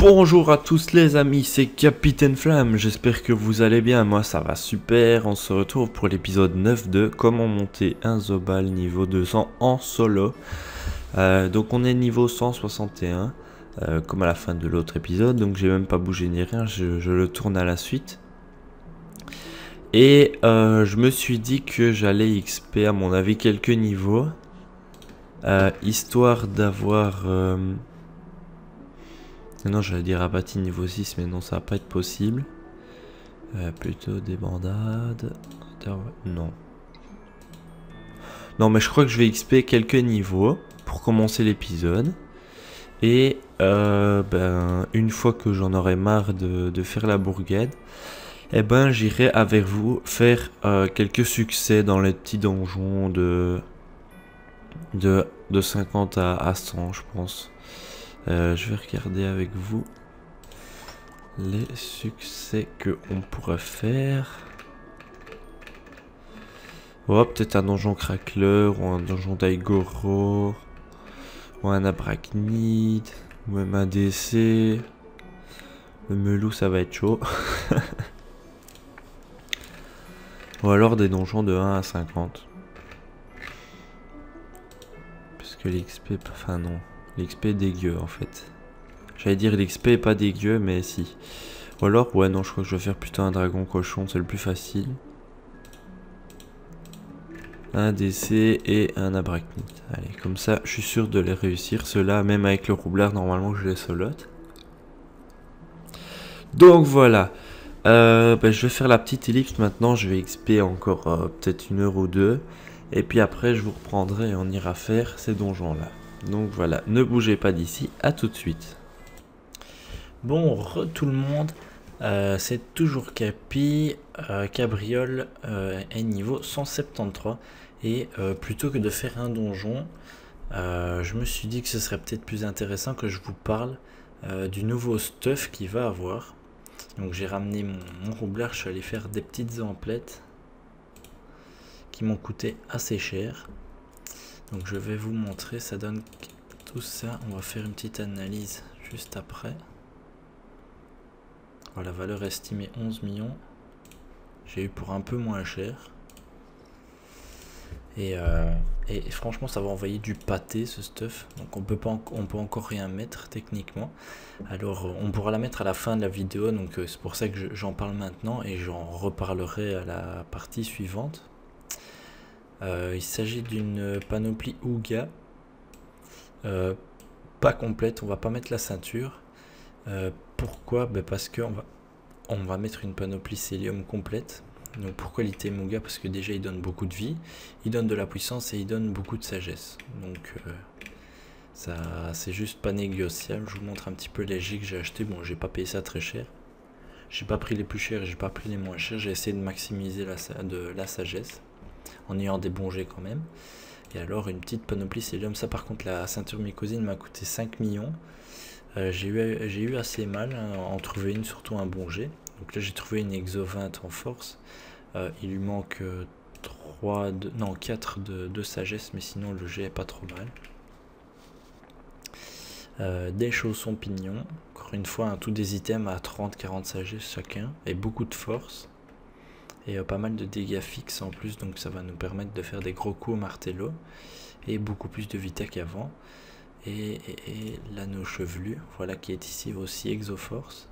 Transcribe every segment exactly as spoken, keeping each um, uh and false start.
Bonjour à tous les amis, c'est Capitaine Flamme, j'espère que vous allez bien, moi ça va super. On se retrouve pour l'épisode neuf de comment monter un Zobal niveau deux cents en solo. euh, Donc on est niveau cent soixante et un, euh, comme à la fin de l'autre épisode, donc j'ai même pas bougé ni rien, je, je le tourne à la suite. Et euh, je me suis dit que j'allais X P à mon avis quelques niveaux, euh, histoire d'avoir... Euh, Non, j'allais dire abattu niveau six, mais non, ça va pas être possible. Euh, plutôt des bandades. Non. Non, mais je crois que je vais X P quelques niveaux pour commencer l'épisode. Et euh, ben, une fois que j'en aurai marre de, de faire la bourgade, eh ben, j'irai avec vous faire euh, quelques succès dans les petits donjons de, de, de cinquante à, à cent, je pense. Euh, je vais regarder avec vous les succès que on pourrait faire. Oh, peut-être un donjon craqueleur ou un donjon d'Aigoro ou un Abrachnide ou même un D C. Le Melou, ça va être chaud. Ou alors des donjons de un à cinquante. Parce que l'X P, enfin non, l'X P est dégueu en fait. J'allais dire l'X P est pas dégueu, mais si. Ou alors, ouais, non, je crois que je vais faire plutôt un dragon cochon, c'est le plus facile. Un D C et un Abrachnide. Allez, comme ça, je suis sûr de les réussir. Ceux-là, même avec le roublard, normalement, je les solote. Donc voilà. Euh, ben, je vais faire la petite ellipse maintenant. Je vais X P encore euh, peut-être une heure ou deux. Et puis après, je vous reprendrai et on ira faire ces donjons-là. Donc voilà, ne bougez pas d'ici. À tout de suite. Bon, re tout le monde, euh, c'est toujours Capi, euh, Cabriole euh, est niveau cent soixante-treize et euh, plutôt que de faire un donjon, euh, je me suis dit que ce serait peut-être plus intéressant que je vous parle euh, du nouveau stuff qu'il va avoir. Donc j'ai ramené mon, mon roublard, je suis allé faire des petites emplettes qui m'ont coûté assez cher. Donc je vais vous montrer, ça donne tout ça, on va faire une petite analyse juste après. La valeur estimée onze millions. J'ai eu pour un peu moins cher. Et, euh, et, et franchement, ça va envoyer du pâté ce stuff. Donc on peut pas, on peut encore rien mettre techniquement. Alors on pourra la mettre à la fin de la vidéo. Donc euh, c'est pour ça que j'en parle maintenant et j'en reparlerai à la partie suivante. Euh, il s'agit d'une panoplie Ouga. Euh, pas complète. On va pas mettre la ceinture. Euh, pourquoi? Ben parce que on va, on va mettre une panoplie Célium complète. Donc pourquoi l'item Ouga? Parce que déjà il donne beaucoup de vie, il donne de la puissance et il donne beaucoup de sagesse. Donc euh, ça c'est juste pas négociable. Je vous montre un petit peu les G que j'ai acheté. Bon, j'ai pas payé ça très cher. J'ai pas pris les plus chers et j'ai pas pris les moins chers. J'ai essayé de maximiser la, de la sagesse en ayant des bons G quand même. Et alors une petite panoplie Célium. Ça par contre la ceinture mycosine m'a coûté cinq millions. Euh, j'ai eu, j'ai eu assez mal hein, à en trouver une, surtout un bon G. Donc là j'ai trouvé une Exo vingt en force. Euh, il lui manque euh, trois de, non, quatre de, de sagesse, mais sinon le G est pas trop mal. Euh, des chaussons pignons. Encore une fois, hein, tous des items à trente à quarante sagesse chacun. Et beaucoup de force. Et euh, pas mal de dégâts fixes en plus. Donc ça va nous permettre de faire des gros coups au martello. Et beaucoup plus de vitesse qu'avant. Et, et, et l'anneau chevelu, voilà, qui est ici aussi Exoforce.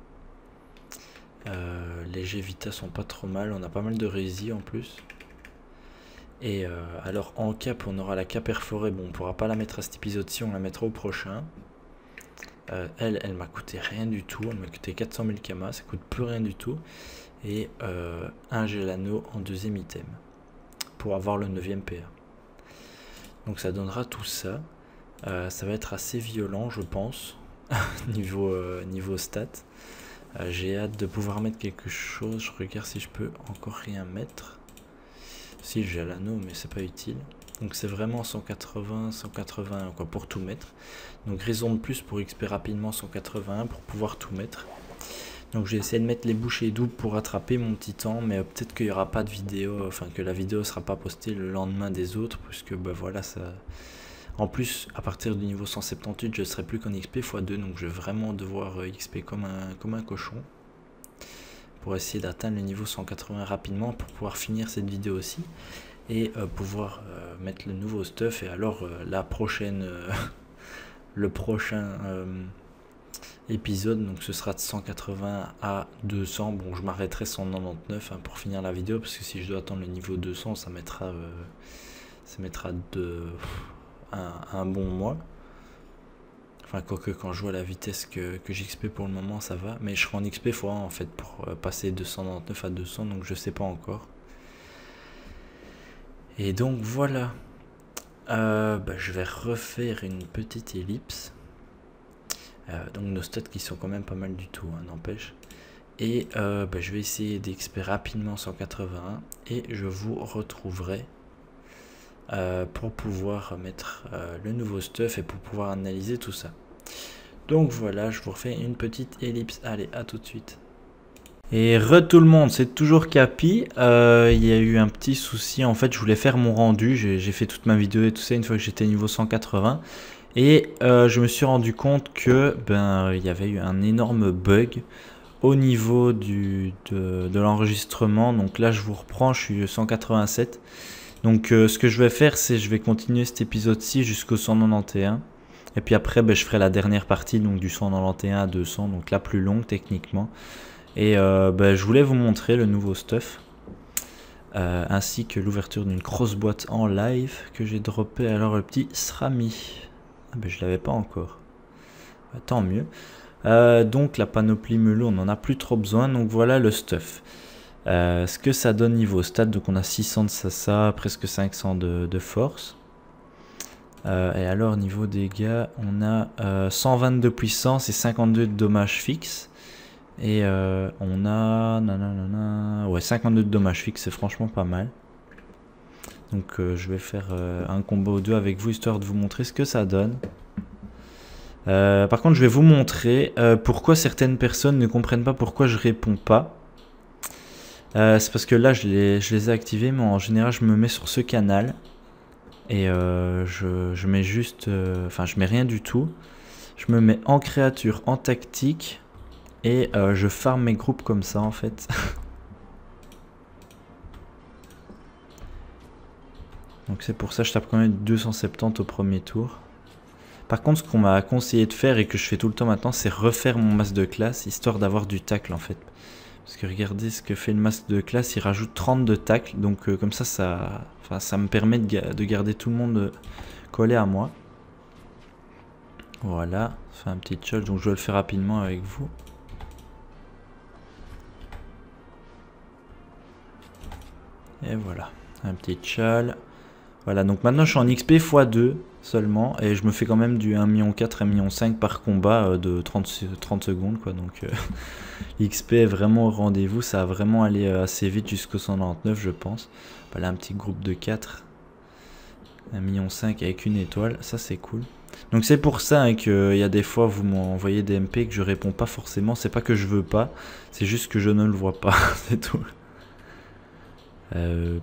Euh, les G Vita sont pas trop mal, on a pas mal de rési en plus. Et euh, alors en cap, on aura la cape perforée. Bon, on pourra pas la mettre à cet épisode-ci, on la mettra au prochain. Euh, elle, elle m'a coûté rien du tout, elle m'a coûté quatre cent mille kamas, ça coûte plus rien du tout. Et euh, un Gelano en deuxième item pour avoir le neuvième P A. Donc ça donnera tout ça. Euh, ça va être assez violent, je pense, niveau, euh, niveau stats. Euh, J'ai hâte de pouvoir mettre quelque chose. Je regarde si je peux encore rien mettre. Si j'ai l'anneau, mais c'est pas utile. Donc c'est vraiment cent quatre-vingts, cent quatre-vingt-un quoi, pour tout mettre. Donc raison de plus pour X P rapidement cent quatre-vingt-un pour pouvoir tout mettre. Donc j'ai essayé de mettre les bouchées doubles pour attraper mon titan, mais euh, peut-être qu'il n'y aura pas de vidéo, enfin que la vidéo sera pas postée le lendemain des autres, puisque bah voilà ça. En plus, à partir du niveau cent soixante-dix-huit, je serai plus qu'en X P fois deux, donc je vais vraiment devoir euh, X P comme un, comme un cochon pour essayer d'atteindre le niveau cent quatre-vingts rapidement pour pouvoir finir cette vidéo aussi et euh, pouvoir euh, mettre le nouveau stuff. Et alors euh, la prochaine euh, le prochain euh, épisode, donc ce sera de cent quatre-vingts à deux cents. Bon, je m'arrêterai cent quatre-vingt-dix-neuf hein, pour finir la vidéo, parce que si je dois attendre le niveau deux cents, ça mettra euh, ça mettra de un, un bon mois. Enfin, quoique quand je vois la vitesse que, que j'X P pour le moment, ça va. Mais je serai en X P fois un en fait pour euh, passer de cent quatre-vingt-dix-neuf à deux cents, donc je sais pas encore. Et donc voilà. Euh, bah, je vais refaire une petite ellipse. Euh, donc nos stats qui sont quand même pas mal du tout, hein, n'empêche. Et euh, bah, je vais essayer d'X P rapidement cent quatre-vingt-un. Et je vous retrouverai euh, pour pouvoir mettre euh, le nouveau stuff et pour pouvoir analyser tout ça. Donc voilà, je vous refais une petite ellipse. Allez, à tout de suite. Et re tout le monde, c'est toujours Capi. Euh, il y a eu un petit souci. En fait, je voulais faire mon rendu. J'ai fait toute ma vidéo et tout ça une fois que j'étais niveau cent quatre-vingts. Et euh, je me suis rendu compte que ben il y avait eu un énorme bug au niveau du, de, de l'enregistrement. Donc là, je vous reprends, je suis cent quatre-vingt-sept. Donc euh, ce que je vais faire, c'est je vais continuer cet épisode-ci jusqu'au cent quatre-vingt-onze. Et puis après, ben, je ferai la dernière partie, donc du cent quatre-vingt-onze à deux cents, donc la plus longue techniquement. Et euh, ben, je voulais vous montrer le nouveau stuff, euh, ainsi que l'ouverture d'une grosse boîte en live que j'ai droppé. Alors le petit Srami, ah, ben, je l'avais pas encore, ben, tant mieux. Euh, donc la panoplie Melo, on n'en a plus trop besoin, donc voilà le stuff. Euh, ce que ça donne niveau stats, donc on a six cents de Sasa, presque cinq cents de, de force. Euh, et alors niveau dégâts, on a euh, cent vingt-deux puissance et cinquante-deux de dommages fixes. Et euh, on a nanana, ouais, cinquante-deux de dommages fixes, c'est franchement pas mal. Donc euh, je vais faire euh, un combo ou deux avec vous, histoire de vous montrer ce que ça donne. Euh, par contre, je vais vous montrer euh, pourquoi certaines personnes ne comprennent pas pourquoi je réponds pas. Euh, c'est parce que là, je les, je les ai activés, mais en général, je me mets sur ce canal. Et euh, je, je mets juste... Enfin, euh, je mets rien du tout. Je me mets en créature, en tactique. Et euh, je farm mes groupes comme ça, en fait. Donc c'est pour ça que je tape quand même deux cent soixante-dix au premier tour. Par contre, ce qu'on m'a conseillé de faire et que je fais tout le temps maintenant, c'est refaire mon masque de classe, histoire d'avoir du tacle, en fait. Parce que regardez ce que fait le masque de classe, il rajoute trente de tacle, donc euh, comme ça, ça, enfin, ça me permet de, ga de garder tout le monde euh, collé à moi. Voilà, ça fait un petit shot, donc je vais le faire rapidement avec vous. Et voilà, un petit chal. Voilà, donc maintenant je suis en X P fois deux seulement. Et je me fais quand même du un virgule quatre million, un virgule cinq par combat euh, de trente, trente secondes, quoi. Donc euh, X P est vraiment au rendez-vous. Ça a vraiment allé euh, assez vite jusqu'au cent quatre-vingt-dix-neuf, je pense. Voilà, un petit groupe de quatre. un virgule cinq million avec une étoile. Ça, c'est cool. Donc c'est pour ça hein, qu'il y a des fois vous m'envoyez des M P que je réponds pas forcément. C'est pas que je veux pas. C'est juste que je ne le vois pas. C'est tout. Euh...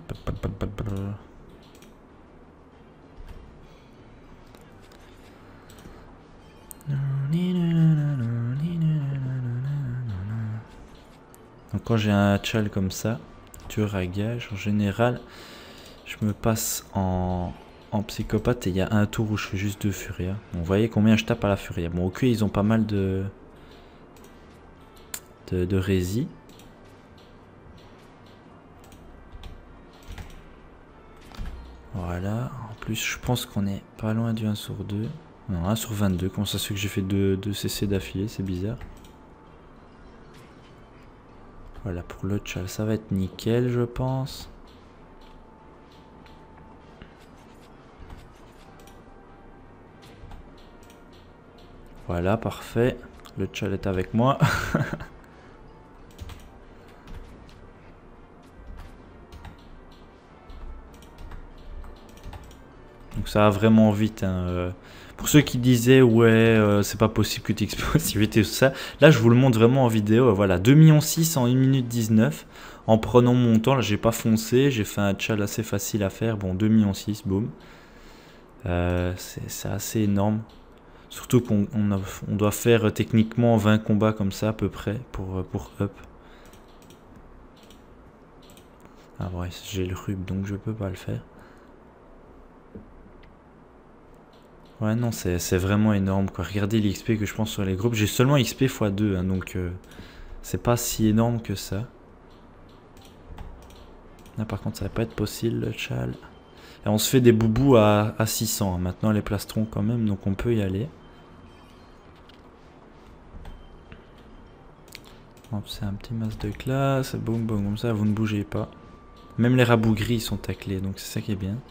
Donc quand j'ai un chal comme ça, tueur à gage, en général, je me passe en, en psychopathe et il y a un tour où je fais juste deux Furia. Bon, vous voyez combien je tape à la Furia. Bon, au cul, ils ont pas mal de de, de rési. Voilà, en plus je pense qu'on est pas loin du un sur deux. Non, un sur vingt-deux, comment ça se fait que j'ai fait deux, deux C C d'affilée, c'est bizarre. Voilà, pour le chal, ça va être nickel, je pense. Voilà, parfait. Le chal est avec moi. Donc ça va vraiment vite. Hein. Pour ceux qui disaient ouais euh, c'est pas possible que tu exploses aussi vite et tout ça, là je vous le montre vraiment en vidéo. Voilà, deux virgule six millions en une minute dix-neuf. En prenant mon temps, là j'ai pas foncé, j'ai fait un chal assez facile à faire. Bon, deux virgule six millions, boum. Euh, c'est assez énorme. Surtout qu'on on a- on doit faire euh, techniquement vingt combats comme ça à peu près pour, euh, pour up. Ah ouais, j'ai le rub donc je peux pas le faire. Ouais non, c'est c'est vraiment énorme quoi. Regardez l'X P que je pense sur les groupes. J'ai seulement X P fois deux, hein, donc euh, c'est pas si énorme que ça. Là par contre ça va pas être possible le chal. Et on se fait des boubous à, à six cents. Hein. Maintenant les plastrons quand même, donc on peut y aller. Hop, c'est un petit masque de classe. Boum boum, comme ça vous ne bougez pas. Même les rabougris sont taclés, donc c'est ça qui est bien.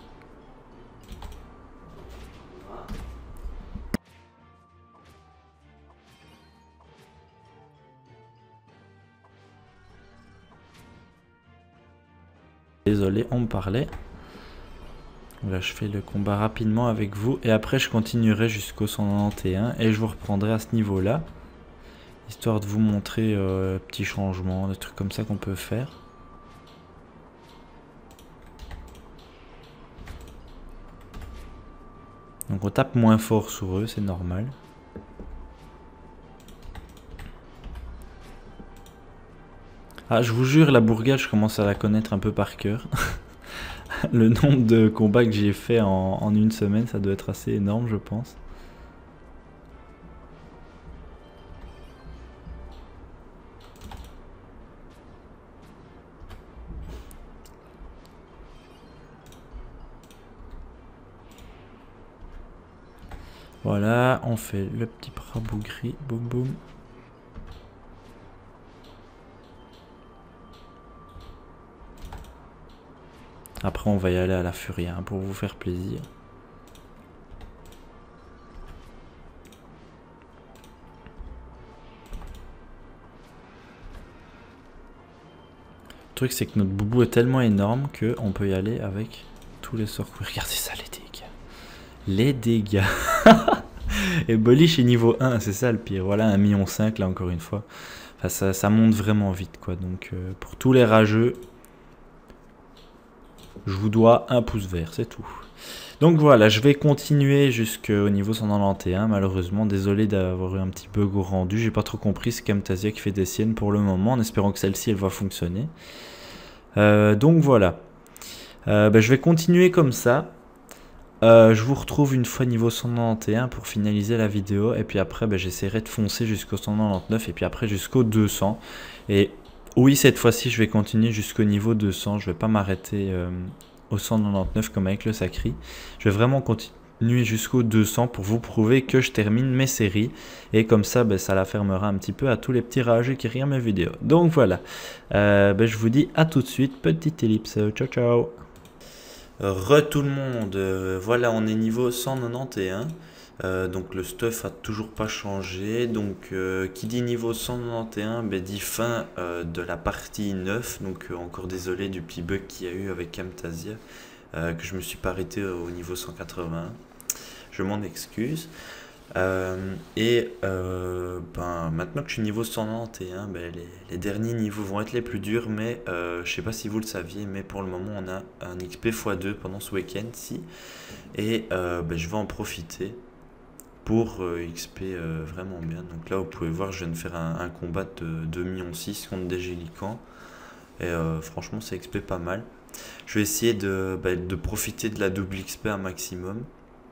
Désolé, on me parlait. Là, je fais le combat rapidement avec vous. Et après, je continuerai jusqu'au cent quatre-vingt-onze. Et je vous reprendrai à ce niveau-là. Histoire de vous montrer euh, petits changements, des trucs comme ça qu'on peut faire. Donc on tape moins fort sur eux, c'est normal. Ah, je vous jure, la bourgade, je commence à la connaître un peu par cœur. Le nombre de combats que j'ai fait en, en une semaine, ça doit être assez énorme, je pense. Voilà, on fait le petit rabougri, boum boum. Après, on va y aller à la furie hein, pour vous faire plaisir. Le truc, c'est que notre boubou est tellement énorme qu'on peut y aller avec tous les sorts. Regardez ça, les dégâts. Les dégâts. Et Bolich est niveau un, c'est ça le pire. Voilà, un million cinq là, encore une fois. Enfin, ça, ça monte vraiment vite, quoi. Donc, euh, pour tous les rageux, je vous dois un pouce vert, c'est tout. Donc voilà, je vais continuer jusqu'au niveau cent quatre-vingt-onze, malheureusement. Désolé d'avoir eu un petit bug au rendu. J'ai pas trop compris, c'est Camtasia qui fait des siennes pour le moment, en espérant que celle-ci, elle va fonctionner. Euh, donc voilà. Euh, bah, je vais continuer comme ça. Euh, je vous retrouve une fois niveau cent quatre-vingt-onze pour finaliser la vidéo. Et puis après, bah, j'essaierai de foncer jusqu'au cent quatre-vingt-dix-neuf et puis après jusqu'au deux cents. Et oui, cette fois-ci, je vais continuer jusqu'au niveau deux cents. Je vais pas m'arrêter euh, au cent quatre-vingt-dix-neuf comme avec le Sacri. Je vais vraiment continuer jusqu'au deux cents pour vous prouver que je termine mes séries. Et comme ça, bah, ça la fermera un petit peu à tous les petits rageux qui regardent mes vidéos. Donc voilà. Euh, bah, je vous dis à tout de suite. Petite ellipse. Ciao, ciao. Re tout le monde, euh, voilà on est niveau cent quatre-vingt-onze, euh, donc le stuff a toujours pas changé, donc euh, qui dit niveau cent quatre-vingt-onze, ben, dit fin euh, de la partie neuf, donc euh, encore désolé du petit bug qu'il y a eu avec Camtasia, euh, que je me suis pas arrêté au niveau cent quatre-vingt-un, je m'en excuse. Euh, et euh, ben, maintenant que je suis niveau cent quatre-vingt-onze, ben, les, les derniers niveaux vont être les plus durs, mais euh, je sais pas si vous le saviez, mais pour le moment on a un X P fois deux pendant ce week-end-ci, et euh, ben, je vais en profiter pour euh, X P euh, vraiment bien. Donc là vous pouvez voir, je viens de faire un, un combat de deux virgule six millions contre des Gélicans, et euh, franchement c'est X P pas mal. Je vais essayer de, ben, de profiter de la double X P un maximum.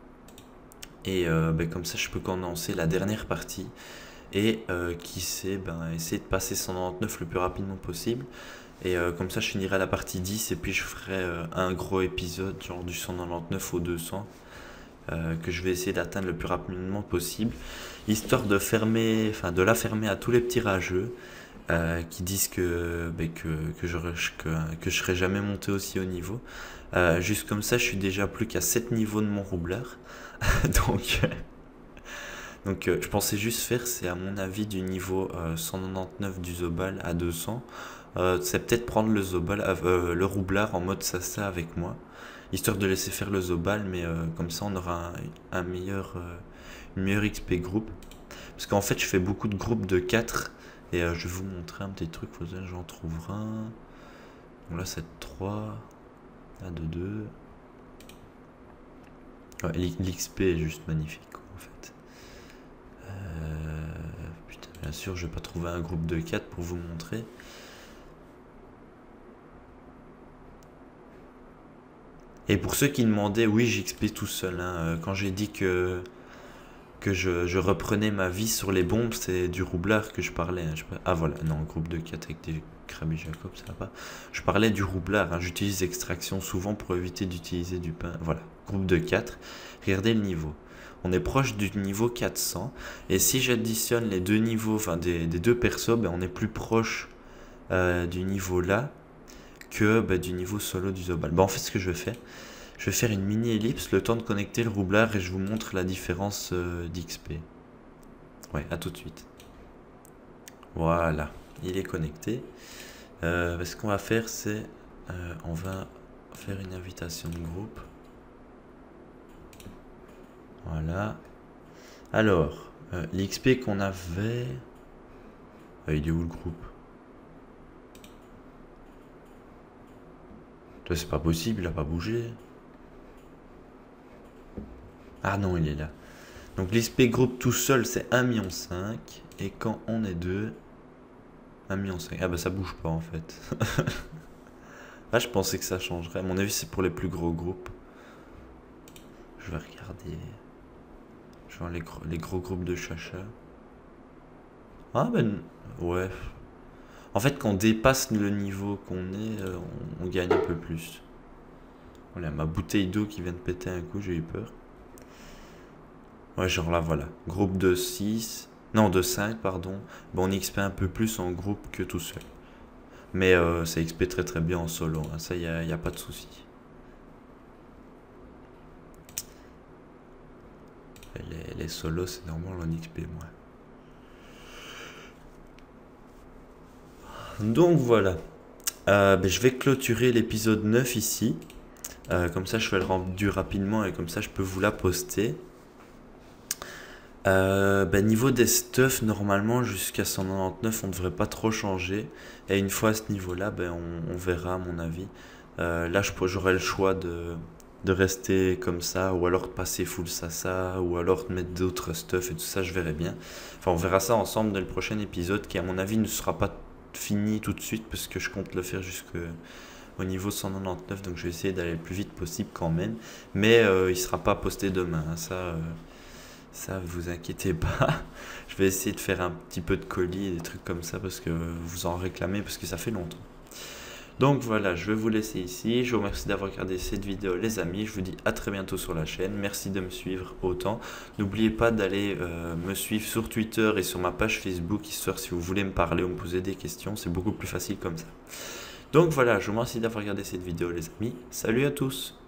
Et euh, ben, comme ça, je peux commencer la dernière partie. Et euh, qui sait, ben, essayer de passer cent quatre-vingt-dix-neuf le plus rapidement possible. Et euh, comme ça, je finirai la partie dix. Et puis, je ferai euh, un gros épisode, genre du cent quatre-vingt-dix-neuf au deux cents. Euh, que je vais essayer d'atteindre le plus rapidement possible. Histoire de, fermer, enfin, de la fermer à tous les petits rageux. Euh, qui disent que, ben, que, que, je, que, que je serai jamais monté aussi haut niveau. Euh, juste comme ça, je suis déjà plus qu'à sept niveaux de mon roublard. donc, donc euh, je pensais juste faire, c'est à mon avis du niveau euh, cent quatre-vingt-dix-neuf du Zobal à deux cents. Euh, c'est peut-être prendre le Zobal, euh, le roublard en mode Sasa avec moi. Histoire de laisser faire le Zobal, mais euh, comme ça on aura un, un meilleur, euh, une meilleure X P groupe. Parce qu'en fait je fais beaucoup de groupes de quatre. Et euh, je vais vous montrer un petit truc, j'en trouve un. Donc là c'est trois. Là de deux. Ouais, l'X P est juste magnifique, quoi, en fait. Euh, putain, bien sûr, je vais pas trouver un groupe de quatre pour vous montrer. Et pour ceux qui demandaient, oui, j'X P tout seul. Hein, quand j'ai dit que, que je, je reprenais ma vie sur les bombes, c'est du roublard que je parlais. Hein, je, ah voilà, non, groupe de quatre avec des Krabi Jacob, ça va pas. Je parlais du roublard. Hein, j'utilise extraction souvent pour éviter d'utiliser du pain. Voilà, groupe de quatre. Regardez le niveau. On est proche du niveau quatre cents. Et si j'additionne les deux niveaux, enfin des, des deux persos, ben on est plus proche euh, du niveau là que ben, du niveau solo du Zobal. Ben, en fait, ce que je vais faire, je vais faire une mini ellipse, le temps de connecter le roublard et je vous montre la différence euh, d'X P. Ouais, à tout de suite. Voilà, il est connecté. Euh, ce qu'on va faire, c'est euh, on va faire une invitation de groupe. Voilà. Alors, euh, l'X P qu'on avait... Ah, il est où le groupe? C'est pas possible, il a pas bougé. Ah non, il est là. Donc l'X P groupe tout seul, c'est un virgule cinq million. Et quand on est deux, un virgule cinq million. Ah bah ça bouge pas en fait. Ah, je pensais que ça changerait. À mon avis, c'est pour les plus gros groupes. Je vais regarder. Genre les gros, les gros groupes de chacha. Ah ben, ouais. En fait, quand on dépasse le niveau qu'on est, euh, on, on gagne un peu plus. Voilà, ma bouteille d'eau qui vient de péter un coup, j'ai eu peur. Ouais, genre là, voilà. Groupe de six. Non, de cinq, pardon. Bon, on X P un peu plus en groupe que tout seul. Mais euh, ça X P très très bien en solo. Hein. Ça, il n'y a, y a pas de souci. Les, les solos, c'est normal en X P, moi. Donc voilà. Euh, ben, je vais clôturer l'épisode neuf ici. Euh, comme ça, je fais le rendu rapidement et comme ça, je peux vous la poster. Euh, ben, niveau des stuffs, normalement, jusqu'à cent quatre-vingt-dix-neuf, on ne devrait pas trop changer. Et une fois à ce niveau-là, ben, on, on verra, à mon avis. Euh, là, j'aurai le choix de, de rester comme ça, ou alors de passer full sasa, ou alors de mettre d'autres stuffs et tout ça, je verrai bien. Enfin, on verra ça ensemble dans le prochain épisode, qui, à mon avis, ne sera pas fini tout de suite, parce que je compte le faire jusqu'au niveau cent quatre-vingt-dix-neuf, donc je vais essayer d'aller le plus vite possible quand même. Mais euh, il ne sera pas posté demain, hein, ça... Euh, Ça, vous inquiétez pas. Je vais essayer de faire un petit peu de colis et des trucs comme ça parce que vous en réclamez parce que ça fait longtemps. Donc voilà, je vais vous laisser ici. Je vous remercie d'avoir regardé cette vidéo, les amis. Je vous dis à très bientôt sur la chaîne. Merci de me suivre autant. N'oubliez pas d'aller euh, me suivre sur Twitter et sur ma page Facebook, histoire si vous voulez me parler ou me poser des questions. C'est beaucoup plus facile comme ça. Donc voilà, je vous remercie d'avoir regardé cette vidéo, les amis. Salut à tous!